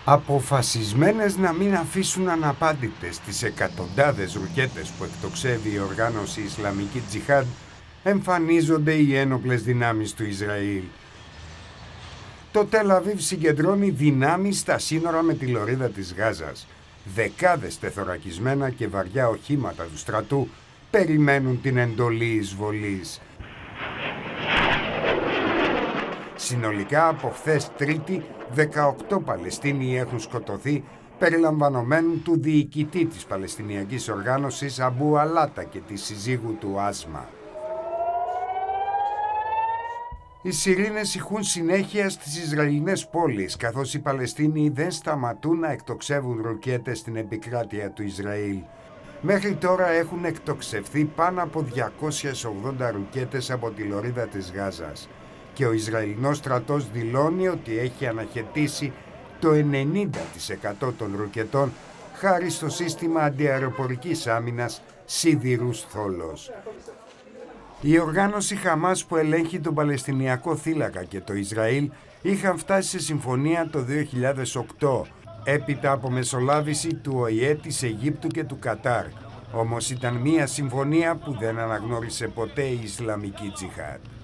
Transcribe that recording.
Αποφασισμένες να μην αφήσουν αναπάντητες τις εκατοντάδες ρουκέτες που εκτοξεύει η οργάνωση Ισλαμική Τζιχάντ, εμφανίζονται οι ένοπλες δυνάμεις του Ισραήλ. Το Τελ Αβίβ συγκεντρώνει δυνάμεις στα σύνορα με τη λωρίδα της Γάζας. Δεκάδες τεθωρακισμένα και βαριά οχήματα του στρατού περιμένουν την εντολή εισβολής. Συνολικά από χθες Τρίτη, 18 Παλαιστίνοι έχουν σκοτωθεί, περιλαμβανομένου του διοικητή της Παλαιστινιακής Οργάνωσης Αμπού Αλάτα και της συζύγου του Άσμα. Οι σιρήνες ηχούν συνέχεια στις Ισραηλινές πόλεις, καθώς οι Παλαιστίνοι δεν σταματούν να εκτοξεύουν ρουκέτες στην επικράτεια του Ισραήλ. Μέχρι τώρα έχουν εκτοξευθεί πάνω από 280 ρουκέτες από τη λωρίδα της Γάζας και ο Ισραηλινός στρατός δηλώνει ότι έχει αναχαιτήσει το 90% των ρουκετών χάρη στο σύστημα αντιαεροπορικής άμυνας σίδηρους θόλος. Η οργάνωση Χαμάς που ελέγχει τον Παλαιστινιακό θύλακα και το Ισραήλ είχαν φτάσει σε συμφωνία το 2008, έπειτα από μεσολάβηση του ΟΗΕ, της Αιγύπτου και του Κατάρ. Όμως ήταν μια συμφωνία που δεν αναγνώρισε ποτέ η Ισλαμική Τζιχάντ.